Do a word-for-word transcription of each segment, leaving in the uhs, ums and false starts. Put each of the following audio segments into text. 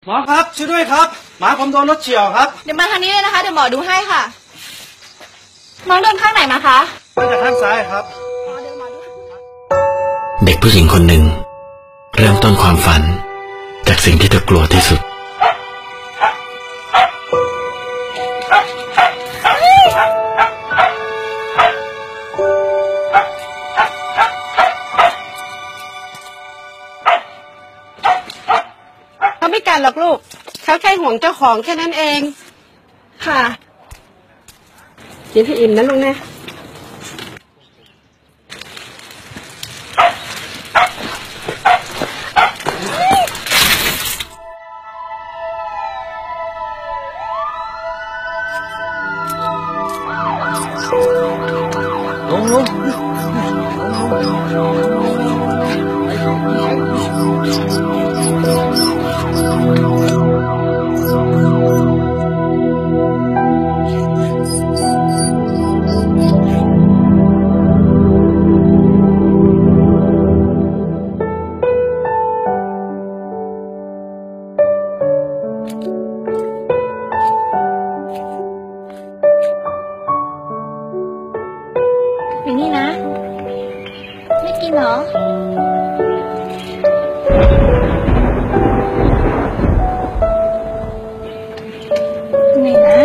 หมอครับช่วยด้วยครับหมาผมโดนรถเฉี่ยวครับเดี๋ยวมาทางนี้เลยนะคะเดี๋ยวหมอดูให้ค่ะน้องโดนข้างไหนมาคะมาจากข้างซ้ายครับเด็กผู้หญิงคนหนึ่งเริ่มต้นความฝันจากสิ่งที่เธอกลัวที่สุดเขาไม่กันหรอกลูกเขาแค่ห่วงเจ้าของแค่นั้นเองค่ะกินให้อิ่มนะลุงนะลงลงไปนี่นะไม่กินเหรอไหนนะ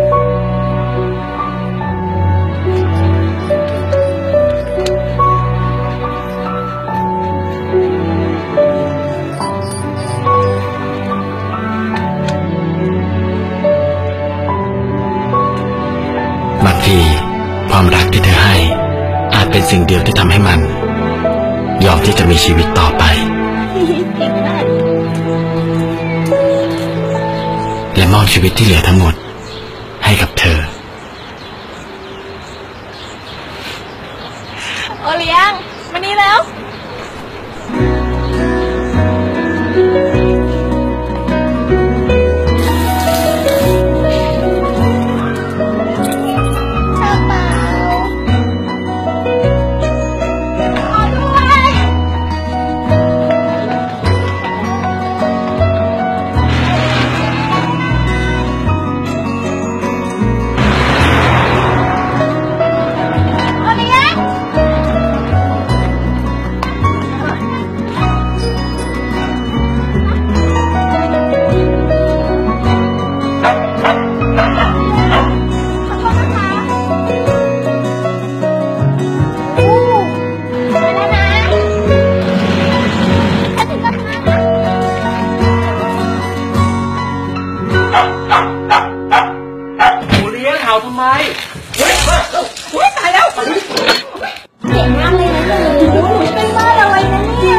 บางทีความรักที่เธอให้อาจเป็นสิ่งเดียวที่ทำให้มันยอมที่จะมีชีวิตต่อไปและมอบชีวิตที่เหลือทั้งหมดให้กับเธอโอเลี้ยงมานี่แล้วทำไมเฮ้ยเฮ้ยตายแล้วเก่งมากเลยนะหนูหนูเป็นบ้าอะไรนะเนี่ย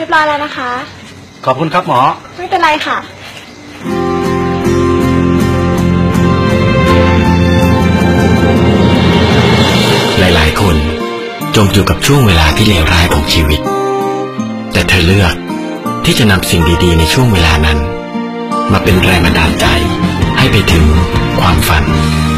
บร้อยแล้วนะคะขอบคุณครับหมอไม่เป็นไรค่ะหลายๆ คนจมอยู่กับช่วงเวลาที่เลวร้ายของชีวิต แต่เธอเลือกที่จะนำสิ่งดีๆในช่วงเวลานั้น มาเป็นแรงบันดาลใจให้ไปถึงความฝัน